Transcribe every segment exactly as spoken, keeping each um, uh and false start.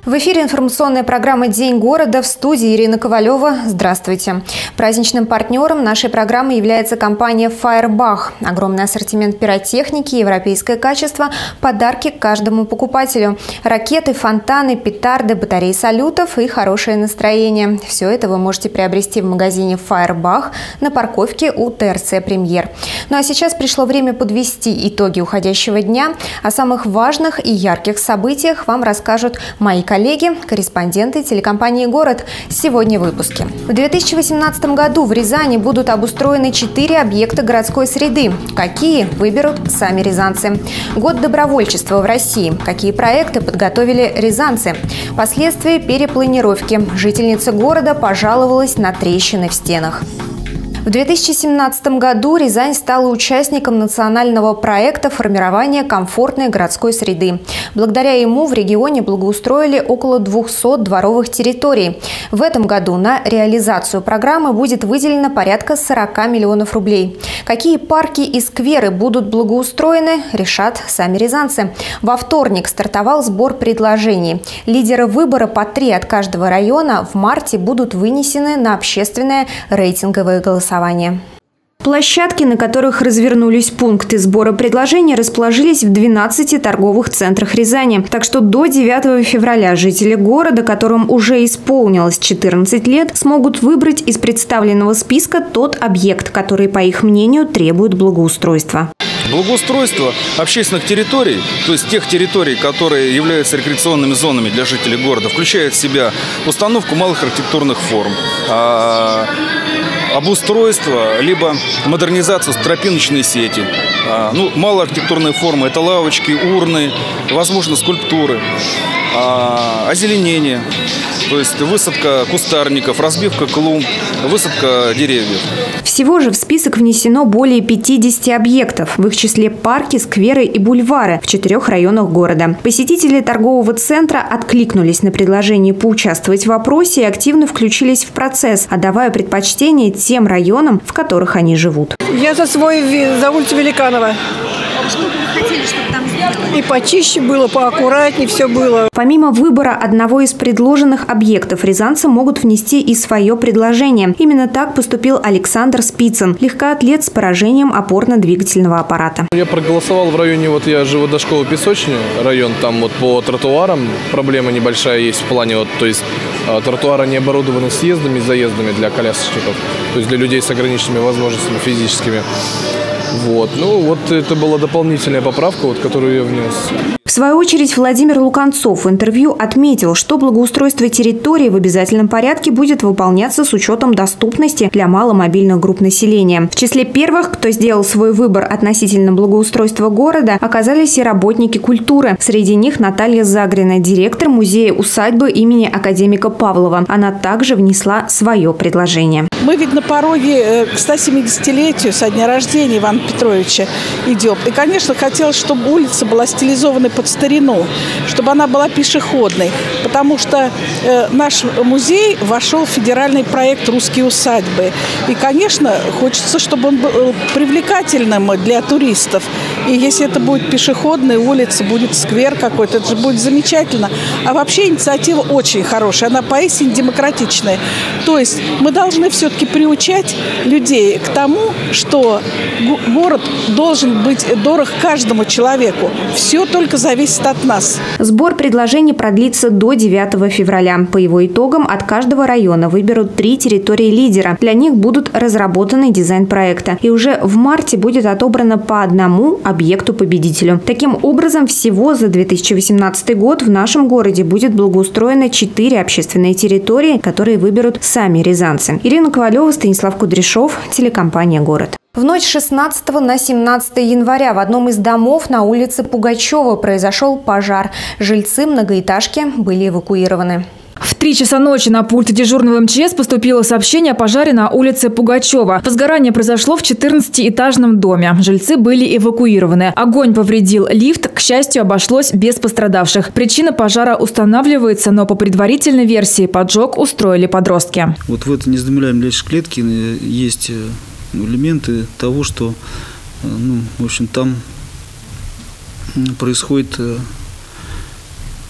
В эфире информационная программа «День города», в студии Ирина Ковалева. Здравствуйте. Праздничным партнером нашей программы является компания «Фаербах». Огромный ассортимент пиротехники, европейское качество, подарки каждому покупателю. Ракеты, фонтаны, петарды, батареи салютов и хорошее настроение. Все это вы можете приобрести в магазине «Фаербах» на парковке у ТРЦ «Премьер». Ну а сейчас пришло время подвести итоги уходящего дня. О самых важных и ярких событиях вам расскажут мои коллеги. Коллеги, корреспонденты телекомпании «Город». Сегодня в выпуске. В две тысячи восемнадцатом году в Рязани будут обустроены четыре объекта городской среды. Какие, выберут сами рязанцы. Год добровольчества в России. Какие проекты подготовили рязанцы. Последствия перепланировки. Жительница города пожаловалась на трещины в стенах. В две тысячи семнадцатом году Рязань стала участником национального проекта формирования комфортной городской среды. Благодаря ему в регионе благоустроили около двухсот дворовых территорий. В этом году на реализацию программы будет выделено порядка сорока миллионов рублей. Какие парки и скверы будут благоустроены, решат сами рязанцы. Во вторник стартовал сбор предложений. Лидеры выбора по три от каждого района в марте будут вынесены на общественное рейтинговое голосование. Площадки, на которых развернулись пункты сбора предложений, расположились в двенадцати торговых центрах Рязани. Так что до девятого февраля жители города, которым уже исполнилось четырнадцать лет, смогут выбрать из представленного списка тот объект, который, по их мнению, требует благоустройства. Благоустройство общественных территорий, то есть тех территорий, которые являются рекреационными зонами для жителей города, включает в себя установку малых архитектурных форм, обустройство, либо модернизацию тропиночной сети. Ну, малые архитектурные формы – это лавочки, урны, возможно, скульптуры, озеленение, то есть высадка кустарников, разбивка клумб, высадка деревьев. Всего же в список внесено более пятидесяти объектов, в их числе парки, скверы и бульвары в четырех районах города. Посетители торгового центра откликнулись на предложение поучаствовать в опросе и активно включились в процесс, отдавая предпочтение тем районам, в которых они живут. Я за свой за улицу Великанова. Что бы вы хотели, чтобы там сделали? И почище было, поаккуратнее все было. Помимо выбора одного из предложенных объектов, рязанцы могут внести и свое предложение. Именно так поступил Александр Спицын, легкоатлет с поражением опорно-двигательного аппарата. Я проголосовал в районе, вот я живу до школы Песочный район, там вот по тротуарам проблема небольшая есть в плане, вот, то есть тротуары не оборудованы съездами и заездами для колясочников, то есть для людей с ограниченными возможностями физическими. Вот. Ну, вот это была дополнительная поправка, вот, которую я внес. В свою очередь Владимир Луканцов в интервью отметил, что благоустройство территории в обязательном порядке будет выполняться с учетом доступности для маломобильных групп населения. В числе первых, кто сделал свой выбор относительно благоустройства города, оказались и работники культуры. Среди них Наталья Загрина, директор музея-усадьбы имени академика Павлова. Она также внесла свое предложение. Мы ведь на пороге к стосемидесятилетию со дня рождения Ивана Петровича идем. И, конечно, хотелось, чтобы улица была стилизована под старину, чтобы она была пешеходной, потому что э, наш музей вошел в федеральный проект «Русские усадьбы». И, конечно, хочется, чтобы он был привлекательным для туристов. И если это будет пешеходная улица, будет сквер какой-то, это же будет замечательно. А вообще инициатива очень хорошая, она поистине демократичная. То есть мы должны все-таки приучать людей к тому, что город должен быть дорог каждому человеку. Все только зависит от нас. Сбор предложений продлится до девятого февраля. По его итогам от каждого района выберут три территории лидера. Для них будут разработаны дизайн проекта. И уже в марте будет отобрано по одному объекту-победителю. Таким образом, всего за две тысячи восемнадцатый год в нашем городе будет благоустроено четыре общественные территории, которые выберут сами рязанцы. Ирина Ковалева, Станислав Кудряшов, телекомпания «Город». В ночь с шестнадцатого на семнадцатое января в одном из домов на улице Пугачева произошел пожар. Жильцы многоэтажки были эвакуированы. В три часа ночи на пульт дежурного МЧС поступило сообщение о пожаре на улице Пугачева. Возгорание произошло в четырнадцатиэтажном доме. Жильцы были эвакуированы. Огонь повредил лифт. К счастью, обошлось без пострадавших. Причина пожара устанавливается, но по предварительной версии поджог устроили подростки. Вот в этой незадымляемой клетке есть элементы того, что, ну, в общем, там происходит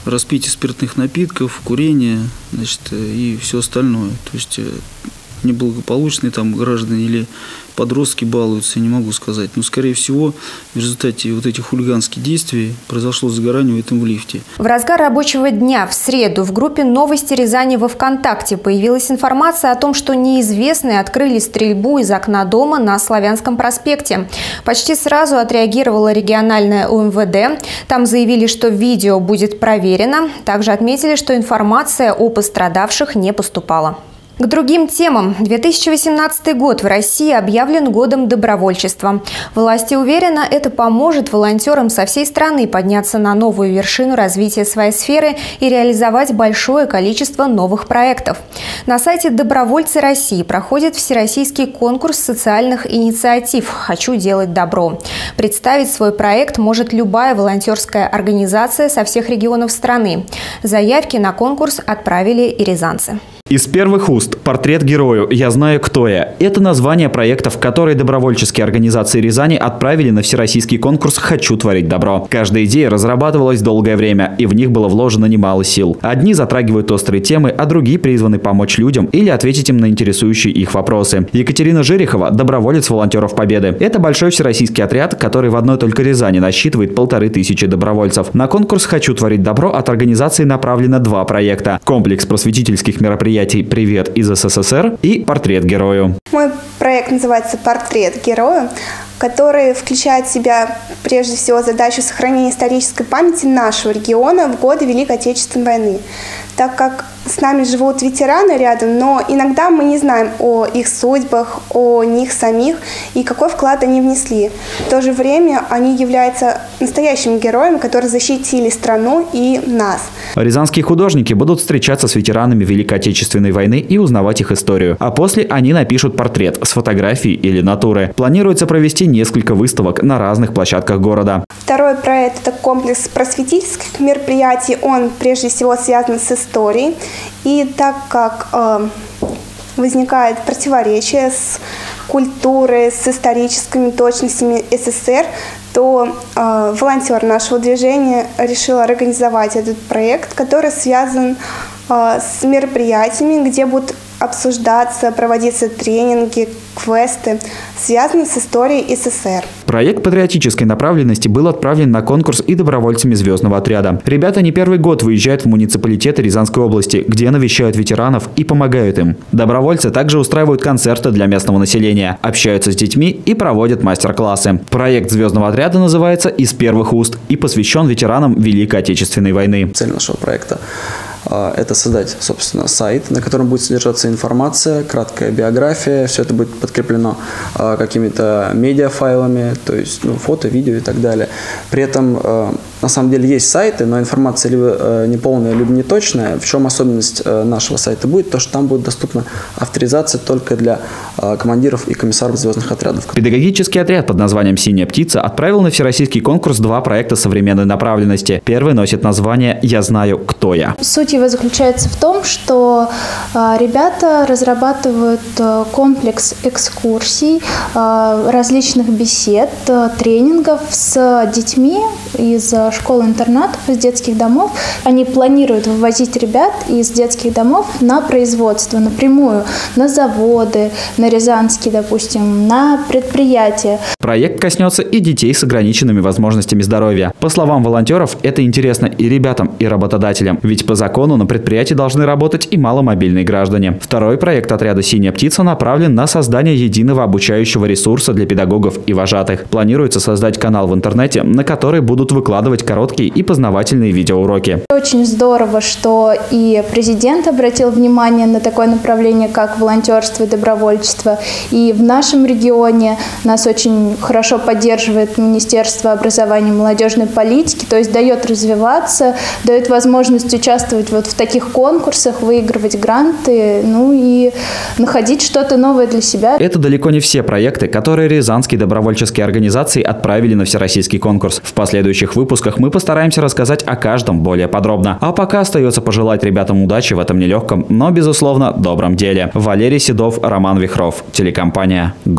распитие спиртных напитков, курение, значит, и все остальное. То есть неблагополучные там граждане или подростки балуются, не могу сказать. Но, скорее всего, в результате вот этих хулиганских действий произошло загорание в этом в лифте. В разгар рабочего дня в среду в группе «Новости Рязани» во ВКонтакте появилась информация о том, что неизвестные открыли стрельбу из окна дома на Славянском проспекте. Почти сразу отреагировала региональная У Эм Вэ Дэ. Там заявили, что видео будет проверено. Также отметили, что информация о пострадавших не поступала. К другим темам. две тысячи восемнадцатый год в России объявлен годом добровольчества. Власти уверены, это поможет волонтерам со всей страны подняться на новую вершину развития своей сферы и реализовать большое количество новых проектов. На сайте «Добровольцы России» проходит всероссийский конкурс социальных инициатив «Хочу делать добро». Представить свой проект может любая волонтерская организация со всех регионов страны. Заявки на конкурс отправили и рязанцы. Из первых уст «Портрет герою. Я знаю, кто я» – это название проектов, которые добровольческие организации Рязани отправили на всероссийский конкурс «Хочу творить добро». Каждая идея разрабатывалась долгое время, и в них было вложено немало сил. Одни затрагивают острые темы, а другие призваны помочь людям или ответить им на интересующие их вопросы. Екатерина Жирихова – доброволец волонтеров Победы. Это большой всероссийский отряд, который в одной только Рязани насчитывает полторы тысячи добровольцев. На конкурс «Хочу творить добро» от организации направлено два проекта – комплекс просветительских мероприятий «Привет из Эс Эс Эс Эр» и «Портрет герою». Мой проект называется «Портрет герою», который включает в себя прежде всего задачу сохранения исторической памяти нашего региона в годы Великой Отечественной войны. Так как с нами живут ветераны рядом, но иногда мы не знаем о их судьбах, о них самих и какой вклад они внесли. В то же время они являются настоящими героями, которые защитили страну и нас. Рязанские художники будут встречаться с ветеранами Великой Отечественной войны и узнавать их историю. А после они напишут портрет с фотографией или натуры. Планируется провести несколько выставок на разных площадках города. Второй проект – это комплекс просветительских мероприятий. Он прежде всего связан с историей. И так как э, возникает противоречие с культурой, с историческими точностями Эс Эс Эс Эр, то э, волонтер нашего движения решил организовать этот проект, который связан э, с мероприятиями, где будут обсуждаться, проводиться тренинги, квесты, связанные с историей Эс Эс Эс Эр. Проект патриотической направленности был отправлен на конкурс и добровольцами звездного отряда. Ребята не первый год выезжают в муниципалитеты Рязанской области, где навещают ветеранов и помогают им. Добровольцы также устраивают концерты для местного населения, общаются с детьми и проводят мастер-классы. Проект звездного отряда называется «Из первых уст» и посвящен ветеранам Великой Отечественной войны. Цель нашего проекта – это создать, собственно, сайт, на котором будет содержаться информация, краткая биография. Все это будет подкреплено какими-то медиафайлами, то есть ну, фото, видео и так далее. При этом, на самом деле, есть сайты, но информация либо неполная, либо неточная. В чем особенность нашего сайта будет? То, что там будет доступна авторизация только для командиров и комиссаров звездных отрядов. Педагогический отряд под названием «Синяя птица» отправил на всероссийский конкурс два проекта современной направленности. Первый носит название «Я знаю, кто я». Суть его заключается в том, что э, ребята разрабатывают э, комплекс экскурсий, э, различных бесед, э, тренингов с детьми из школ-интернатов, из детских домов. Они планируют вывозить ребят из детских домов на производство напрямую, на заводы, на рязанские, допустим, на предприятия. Проект коснется и детей с ограниченными возможностями здоровья. По словам волонтеров, это интересно и ребятам, и работодателям, ведь по закону на предприятии должны работать и маломобильные граждане. Второй проект отряда «Синяя птица» направлен на создание единого обучающего ресурса для педагогов и вожатых. Планируется создать канал в интернете, на который будут выкладывать короткие и познавательные видеоуроки. Очень здорово, что и президент обратил внимание на такое направление, как волонтерство и добровольчество. И в нашем регионе нас очень хорошо поддерживает Министерство образования и молодежной политики, то есть дает развиваться, дает возможность участвовать вот в таких конкурсах, выигрывать гранты, ну и находить что-то новое для себя. Это далеко не все проекты, которые рязанские добровольческие организации отправили на всероссийский конкурс. В последующих выпусках мы постараемся рассказать о каждом более подробно. А пока остается пожелать ребятам удачи в этом нелегком, но, безусловно, добром деле. Валерий Седов, Роман Вихров. Телекомпания «Город».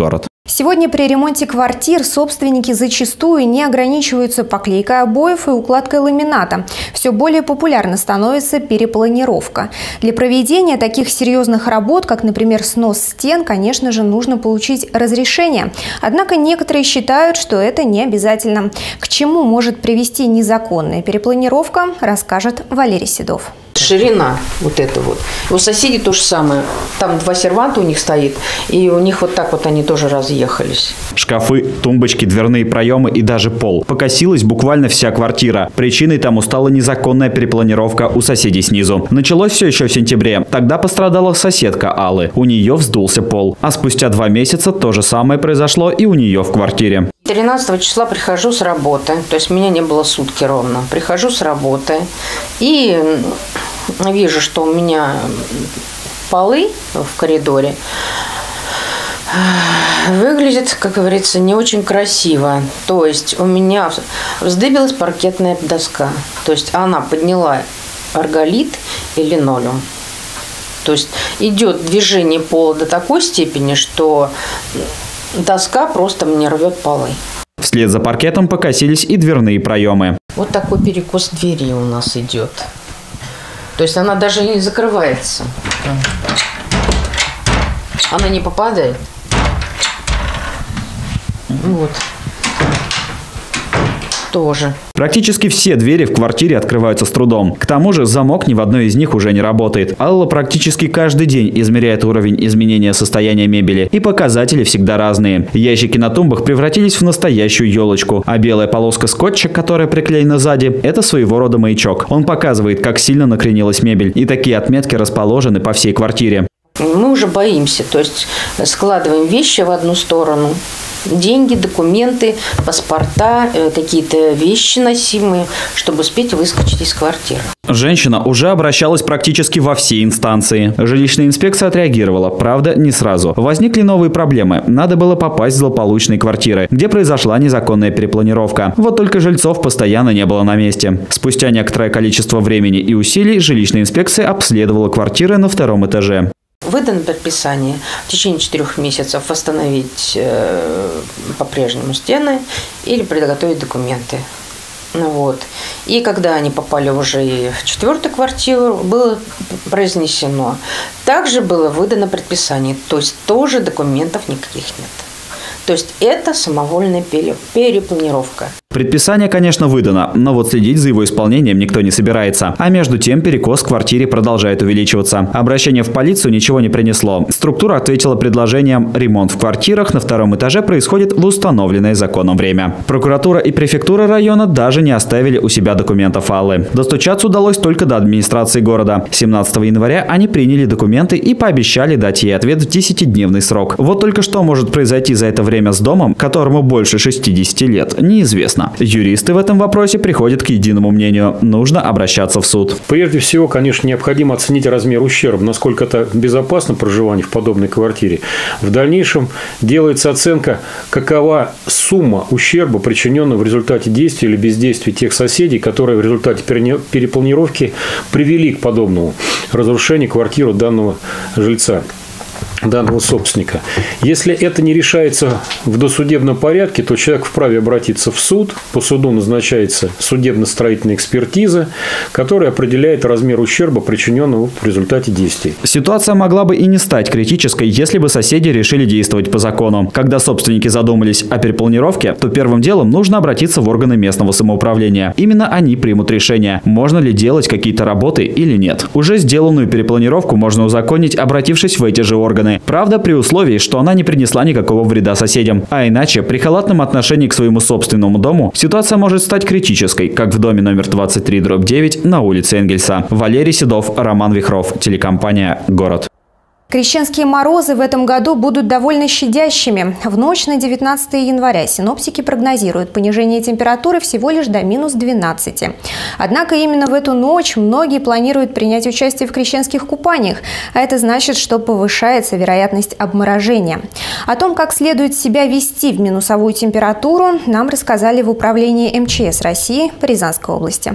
Сегодня при ремонте квартир собственники зачастую не ограничиваются поклейкой обоев и укладкой ламината. Все более популярно становится перепланировка. Для проведения таких серьезных работ, как, например, снос стен, конечно же, нужно получить разрешение. Однако некоторые считают, что это не обязательно. К чему может привести незаконная перепланировка, расскажет Валерий Седов. Ширина вот эта вот. У соседей то же самое. Там два серванта у них стоит, и у них вот так вот они тоже разъехались. Шкафы, тумбочки, дверные проемы и даже пол. Покосилась буквально вся квартира. Причиной тому стала незаконная перепланировка у соседей снизу. Началось все еще в сентябре. Тогда пострадала соседка Аллы. У нее вздулся пол. А спустя два месяца то же самое произошло и у нее в квартире. тринадцатого числа прихожу с работы, то есть меня не было сутки ровно. Прихожу с работы и вижу, что у меня полы в коридоре выглядят, как говорится, не очень красиво. То есть у меня вздыбилась паркетная доска. То есть она подняла арголит и линолеум. То есть идет движение пола до такой степени, что доска просто мне рвет полы. Вслед за паркетом покосились и дверные проемы. Вот такой перекос двери у нас идет. То есть она даже не закрывается. Она не попадает. Вот. Тоже. Практически все двери в квартире открываются с трудом. К тому же замок ни в одной из них уже не работает. Алла практически каждый день измеряет уровень изменения состояния мебели. И показатели всегда разные. Ящики на тумбах превратились в настоящую елочку. А белая полоска скотча, которая приклеена сзади, это своего рода маячок. Он показывает, как сильно накренилась мебель. И такие отметки расположены по всей квартире. Мы уже боимся. То есть складываем вещи в одну сторону. Деньги, документы, паспорта, какие-то вещи носимые, чтобы успеть выскочить из квартиры. Женщина уже обращалась практически во все инстанции. Жилищная инспекция отреагировала, правда, не сразу. Возникли новые проблемы. Надо было попасть в злополучные квартиры, где произошла незаконная перепланировка. Вот только жильцов постоянно не было на месте. Спустя некоторое количество времени и усилий жилищная инспекция обследовала квартиры на втором этаже. Выдано предписание в течение четырех месяцев восстановить э, по-прежнему стены или подготовить документы. Вот. И когда они попали уже и в четвертую квартиру, было произнесено. Также было выдано предписание, то есть тоже документов никаких нет. То есть это самовольная перепланировка. Предписание, конечно, выдано, но вот следить за его исполнением никто не собирается. А между тем перекос в квартире продолжает увеличиваться. Обращение в полицию ничего не принесло. Структура ответила предложением: ремонт в квартирах на втором этаже происходит в установленное законом время. Прокуратура и префектура района даже не оставили у себя документов Аллы. Достучаться удалось только до администрации города. семнадцатого января они приняли документы и пообещали дать ей ответ в десятидневный срок. Вот только что может произойти за это время с домом, которому больше шестидесяти лет, неизвестно. Юристы в этом вопросе приходят к единому мнению: нужно обращаться в суд. Прежде всего, конечно, необходимо оценить размер ущерба, насколько это безопасно проживание в подобной квартире. В дальнейшем делается оценка, какова сумма ущерба, причиненного в результате действия или бездействия тех соседей, которые в результате перепланировки привели к подобному разрушению квартиры данного жильца, данного собственника. Если это не решается в досудебном порядке, то человек вправе обратиться в суд. По суду назначается судебно-строительная экспертиза, которая определяет размер ущерба, причиненного в результате действий. Ситуация могла бы и не стать критической, если бы соседи решили действовать по закону. Когда собственники задумались о перепланировке, то первым делом нужно обратиться в органы местного самоуправления. Именно они примут решение, можно ли делать какие-то работы или нет. Уже сделанную перепланировку можно узаконить, обратившись в эти же органы. Правда, при условии, что она не принесла никакого вреда соседям. А иначе, при халатном отношении к своему собственному дому, ситуация может стать критической, как в доме номер двадцать три дробь девять на улице Энгельса. Валерий Седов, Роман Вихров, телекомпания «Город». Крещенские морозы в этом году будут довольно щадящими. В ночь на девятнадцатое января синоптики прогнозируют понижение температуры всего лишь до минус двенадцати. Однако именно в эту ночь многие планируют принять участие в крещенских купаниях, а это значит, что повышается вероятность обморожения. О том, как следует себя вести в минусовую температуру, нам рассказали в управлении эм че эс России по Рязанской области.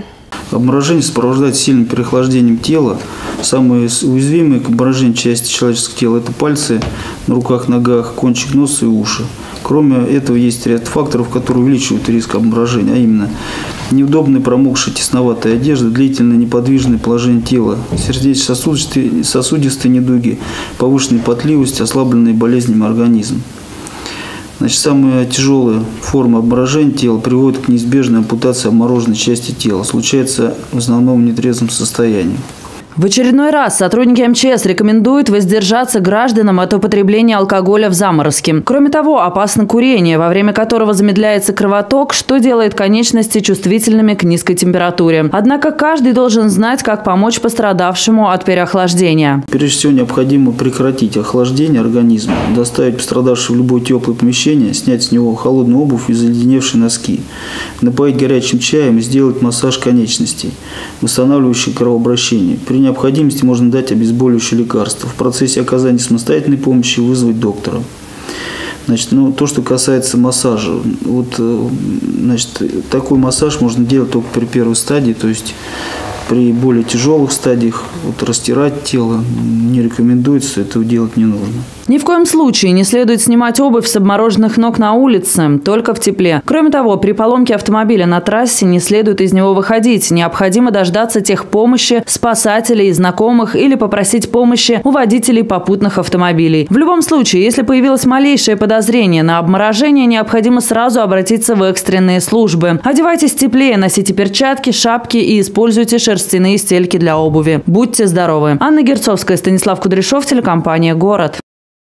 Обморожение сопровождается сильным переохлаждением тела. Самые уязвимые к обморожению части человеческого тела – это пальцы на руках, ногах, кончик носа и уши. Кроме этого, есть ряд факторов, которые увеличивают риск обморожения, а именно неудобная, промокшая, тесноватая одежда, длительное неподвижное положение тела, сердечно-сосудистые сосудистые недуги, повышенная потливость, ослабленный болезнями организм. Значит, самая тяжелая форма обморожения тела приводит к неизбежной ампутации обмороженной части тела. Случается в основном в нетрезвом состоянии. В очередной раз сотрудники эм че эс рекомендуют воздержаться гражданам от употребления алкоголя в заморозке. Кроме того, опасно курение, во время которого замедляется кровоток, что делает конечности чувствительными к низкой температуре. Однако каждый должен знать, как помочь пострадавшему от переохлаждения. Прежде всего, необходимо прекратить охлаждение организма, доставить пострадавшего в любое теплое помещение, снять с него холодную обувь и заледеневшие носки, напоить горячим чаем и сделать массаж конечностей, восстанавливающий кровообращение. При необходимости можно дать обезболивающее лекарство. В процессе оказания самостоятельной помощи вызвать доктора. Значит, ну, то, что касается массажа. Вот, значит, такой массаж можно делать только при первой стадии, то есть при более тяжелых стадиях вот, растирать тело не рекомендуется, этого делать не нужно. Ни в коем случае не следует снимать обувь с обмороженных ног на улице, только в тепле. Кроме того, при поломке автомобиля на трассе не следует из него выходить. Необходимо дождаться техпомощи, спасателей, знакомых или попросить помощи у водителей попутных автомобилей. В любом случае, если появилось малейшее подозрение на обморожение, необходимо сразу обратиться в экстренные службы. Одевайтесь теплее, носите перчатки, шапки и используйте шерстяные стельки для обуви. Будьте здоровы. Анна Герцовская, Станислав Кудряшов, телекомпания «Город».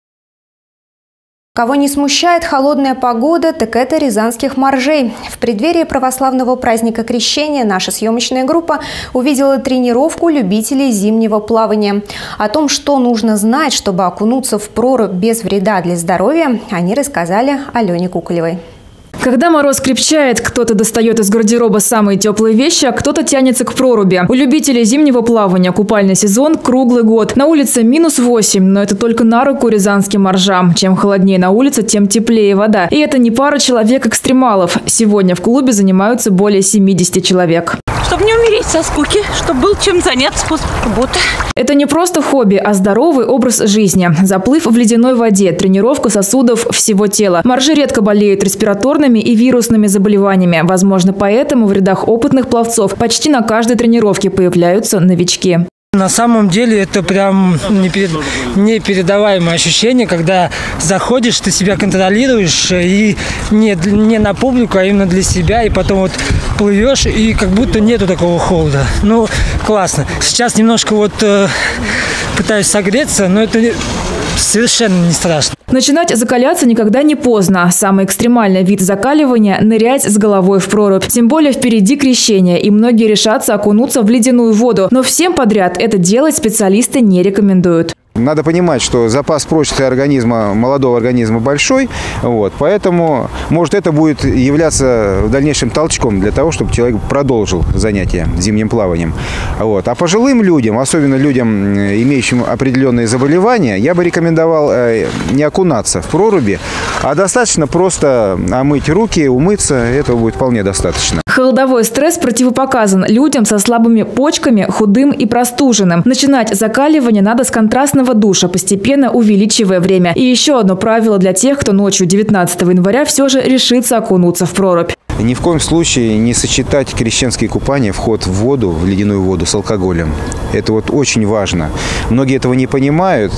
Кого не смущает холодная погода, так это рязанских моржей. В преддверии православного праздника Крещения наша съемочная группа увидела тренировку любителей зимнего плавания. О том, что нужно знать, чтобы окунуться в прорубь без вреда для здоровья, они рассказали Алене Куколевой. Когда мороз крепчает, кто-то достает из гардероба самые теплые вещи, а кто-то тянется к проруби. У любителей зимнего плавания купальный сезон круглый год. На улице минус восемь, но это только на руку рязанским моржам. Чем холоднее на улице, тем теплее вода. И это не пара человек-экстремалов. Сегодня в клубе занимаются более семидесяти человек. Чтобы не умереть со скуки, чтобы был чем заняться после работы. Это не просто хобби, а здоровый образ жизни. Заплыв в ледяной воде, тренировка сосудов всего тела. Моржи редко болеют респираторными и вирусными заболеваниями. Возможно, поэтому в рядах опытных пловцов почти на каждой тренировке появляются новички. На самом деле это прям непередаваемое ощущение, когда заходишь, ты себя контролируешь и не, не на публику, а именно для себя, и потом вот плывешь, и как будто нету такого холода. Ну, классно. Сейчас немножко вот э, пытаюсь согреться, но это совершенно не страшно. Начинать закаляться никогда не поздно. Самый экстремальный вид закаливания – нырять с головой в прорубь. Тем более впереди крещение, и многие решатся окунуться в ледяную воду. Но всем подряд это делать специалисты не рекомендуют. Надо понимать, что запас прочности организма, молодого организма большой, вот, поэтому, может, это будет являться в дальнейшем толчком для того, чтобы человек продолжил занятия зимним плаванием. Вот. А пожилым людям, особенно людям, имеющим определенные заболевания, я бы рекомендовал не окунаться в проруби, а достаточно просто омыть руки, умыться, этого будет вполне достаточно. Холодовой стресс противопоказан людям со слабыми почками, худым и простуженным. Начинать закаливание надо с контрастного душа, постепенно увеличивая время. И еще одно правило для тех, кто ночью девятнадцатого января все же решится окунуться в прорубь. Ни в коем случае не сочетать крещенские купания, вход в воду, в ледяную воду с алкоголем. Это вот очень важно. Многие этого не понимают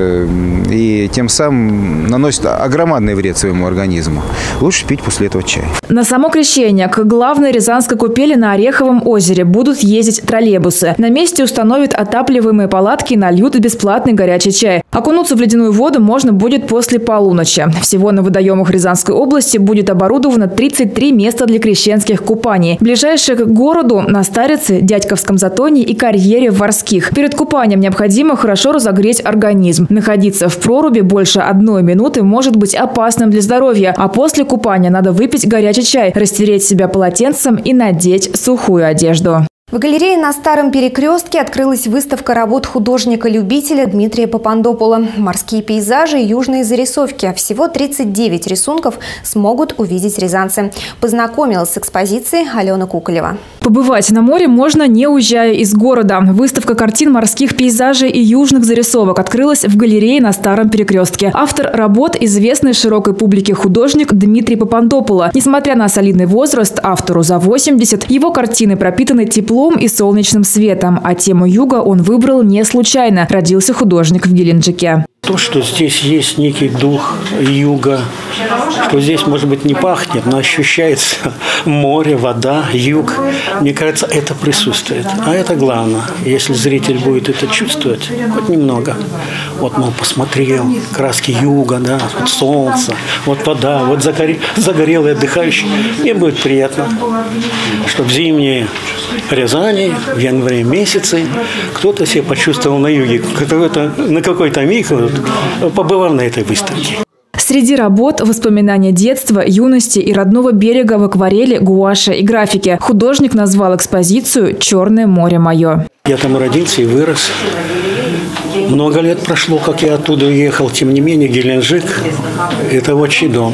и тем самым наносят огромный вред своему организму. Лучше пить после этого чай. На само крещение к главной рязанской купели на Ореховом озере будут ездить троллейбусы. На месте установят отапливаемые палатки и нальют бесплатный горячий чай. Окунуться в ледяную воду можно будет после полуночи. Всего на водоемах Рязанской области будет оборудовано тридцать три места для крещенских купаний. Ближайшие к городу на Старице, Дядьковском затоне и карьере в Ворских. Перед купанием необходимо хорошо разогреть организм. Находиться в проруби больше одной минуты может быть опасным для здоровья, а после купания надо выпить горячий чай, растереть себя полотенцем и надеть сухую одежду. В галерее на Старом Перекрестке открылась выставка работ художника-любителя Дмитрия Папандопула. Морские пейзажи и южные зарисовки. Всего тридцать девять рисунков смогут увидеть рязанцы. Познакомилась с экспозицией Алена Куколева. Побывать на море можно, не уезжая из города. Выставка картин морских пейзажей и южных зарисовок открылась в галерее на Старом Перекрестке. Автор работ – известный широкой публике художник Дмитрий Папандополо. Несмотря на солидный возраст, автору за восемьдесят, его картины пропитаны теплом и солнечным светом. А тему юга он выбрал не случайно. Родился художник в Геленджике. То, что здесь есть некий дух юга, что здесь, может быть, не пахнет, но ощущается море, вода, юг. Мне кажется, это присутствует. А это главное. Если зритель будет это чувствовать, хоть немного. Вот, мол, посмотрел, краски юга, да, вот солнце, вот вода, вот загоре, загорелый отдыхающий. Мне будет приятно, что в зимние Рязани, в январе месяце кто-то себя почувствовал на юге, на какой-то миг побывал на этой выставке. Среди работ – воспоминания детства, юности и родного берега в акварели, гуаше и графике. Художник назвал экспозицию «Черное море мое». Я там родился и вырос. Много лет прошло, как я оттуда уехал. Тем не менее, Геленджик – это отчий дом.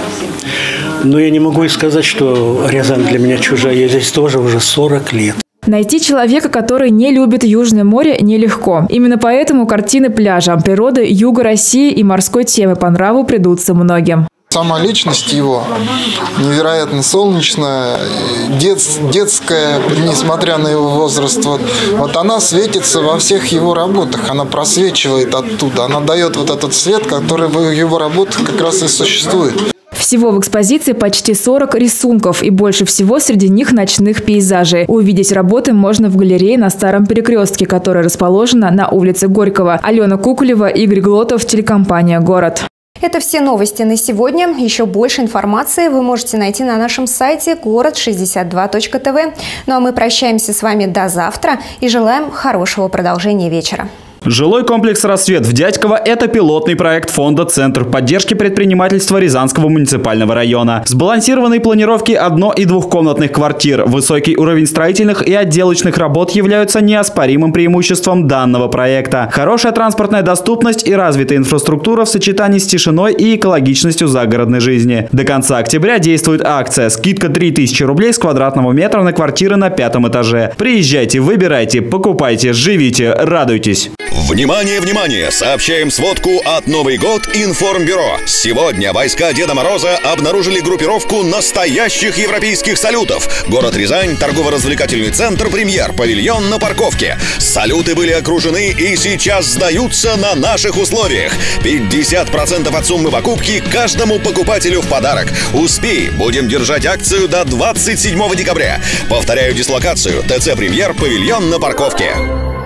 Но я не могу и сказать, что Рязань для меня чужая. Я здесь тоже уже сорок лет. Найти человека, который не любит Южное море, нелегко. Именно поэтому картины пляжа, природы юга России и морской темы по нраву придутся многим. Сама личность его невероятно солнечная, дет, детская, несмотря на его возраст. Вот, вот она светится во всех его работах, она просвечивает оттуда, она дает вот этот свет, который в его работах как раз и существует. Всего в экспозиции почти сорок рисунков, и больше всего среди них ночных пейзажей. Увидеть работы можно в галерее на Старом Перекрестке, которая расположена на улице Горького. Алена Кукулева, Игорь Глотов, телекомпания «Город». Это все новости на сегодня. Еще больше информации вы можете найти на нашем сайте город шестьдесят два точка тв. Ну а мы прощаемся с вами до завтра и желаем хорошего продолжения вечера. Жилой комплекс «Рассвет» в Дядьково – это пилотный проект фонда «Центр поддержки предпринимательства Рязанского муниципального района». Сбалансированные планировки одно- и двухкомнатных квартир, высокий уровень строительных и отделочных работ являются неоспоримым преимуществом данного проекта. Хорошая транспортная доступность и развитая инфраструктура в сочетании с тишиной и экологичностью загородной жизни. До конца октября действует акция «Скидка три тысячи рублей с квадратного метра на квартиры на пятом этаже». Приезжайте, выбирайте, покупайте, живите, радуйтесь. Внимание, внимание! Сообщаем сводку от Новый год информбюро. Сегодня войска Деда Мороза обнаружили группировку настоящих европейских салютов. Город Рязань, торгово-развлекательный центр «Премьер», павильон на парковке. Салюты были окружены и сейчас сдаются на наших условиях. пятьдесят процентов от суммы покупки каждому покупателю в подарок. Успей! Будем держать акцию до двадцать седьмого декабря. Повторяю дислокацию. ТЦ «Премьер», павильон на парковке.